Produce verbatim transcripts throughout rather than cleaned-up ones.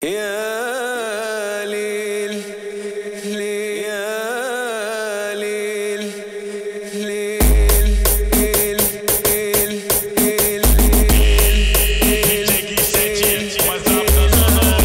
يا ليل يا ليل ليل ليل ليل Peguei sete, mais rápido da zona.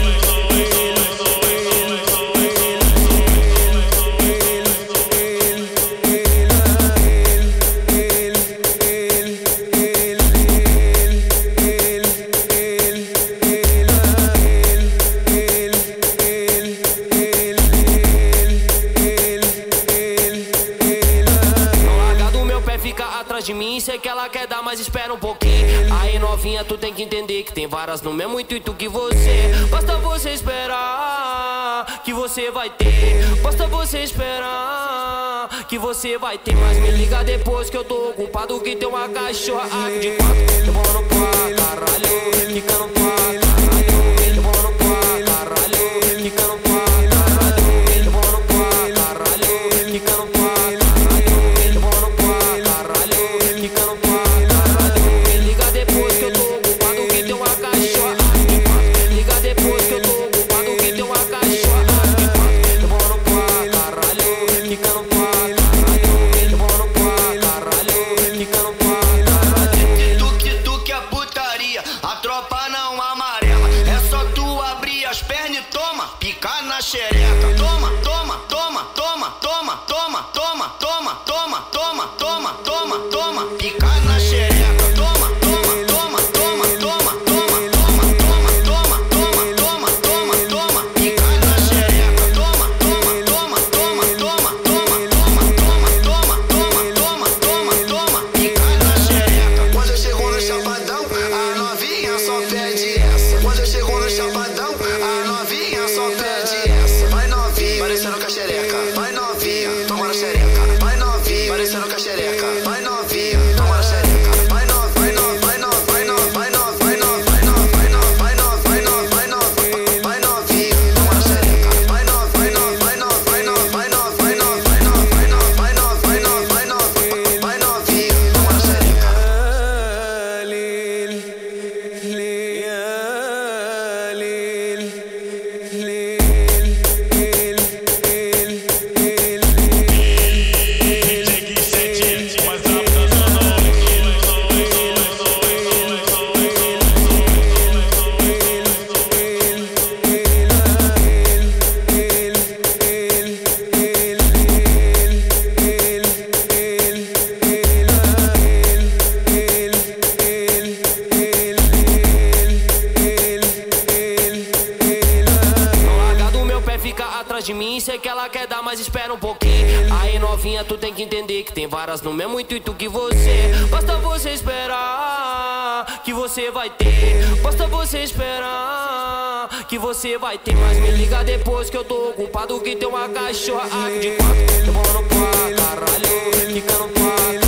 Fica atrás de mim, sei que ela quer dar, mas espera um pouquinho. Aí novinha, tu tem que entender que tem varas no mesmo intuito que você. Basta você esperar que você vai ter. Basta você esperar que você vai ter. Mas me liga depois que eu tô ocupado, que tem uma cachorra aqui de quatro. Eu vou no pá, caralho, fica no pá, caralho. Eu vou no pá, caralho, fica no pá, caralho. Eu vou no pá, caralho, fica no pá. A tropa não amarela, é só tu abrir as pernas e toma, picar na xereca. Toma, toma, toma, toma, toma, toma, toma, toma, toma, toma, toma, toma, toma, picar na xereca. Toma, toma, toma, toma, toma, toma, toma, toma, toma, toma, toma, toma, picar na xereca. Toma, toma, toma, toma, toma, toma, toma, toma, toma, toma, toma, toma, picar na xereca. Quando eu chego no chapadão, a novinha só pede essa. Quando eu chego no chapadão, a novinha só pede essa. Vai novinha, parecendo com a xereca. Vai novinha, toma na xereca. Vai novinha, parecendo com a xereca. Vai novinha, toma na xereca. Vai no, vai no, vai no, vai no, vai no, vai no, vai no, vai no, vai no, vai no, vai no, vai novinha, toma na xereca. Vai no, vai no, vai no, vai no, vai no, vai no, vai no, vai no, vai no, vai no, vai no, vai novinha, toma na xereca. De mim, sei que ela quer dar, mas espera um pouquinho. Aí novinha, tu tem que entender que tem varas no mesmo intuito que você. Basta você esperar que você vai ter. Basta você esperar que você vai ter. Mas me liga depois que eu tô ocupado, que tem uma cachorra aqui de quatro. Eu vou no pá, caralho, fica no pá.